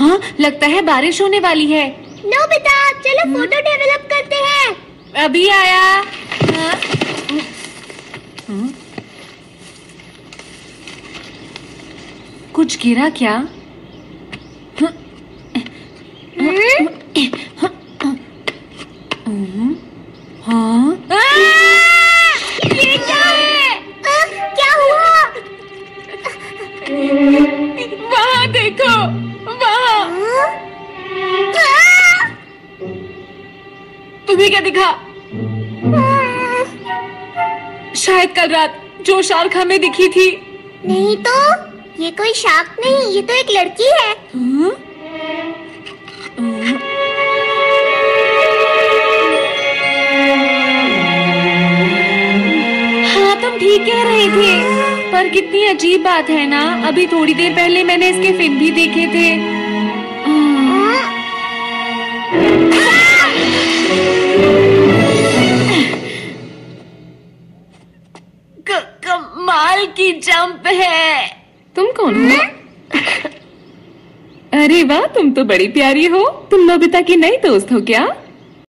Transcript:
हाँ, लगता है बारिश होने वाली है। नोबिता, चलो फोटो डेवलप करते हैं। अभी आया। कुछ गिरा क्या? हाँ? ये क्या है? क्या हुआ? वहाँ देखो, वहाँ। तुम्हें क्या दिखा? शायद कल रात जो शार्क हमें दिखी थी। नहीं तो, ये कोई शार्क नहीं, ये तो एक लड़की है। हाँ, तुम ठीक कह रहे थे, पर कितनी अजीब बात है ना। अभी थोड़ी देर पहले मैंने इसके फिन भी देखे थे। कमाल की जंप है। तुम कौन हो? अरे वाह, तुम तो बड़ी प्यारी हो। तुम नोबिता की नई दोस्त हो क्या?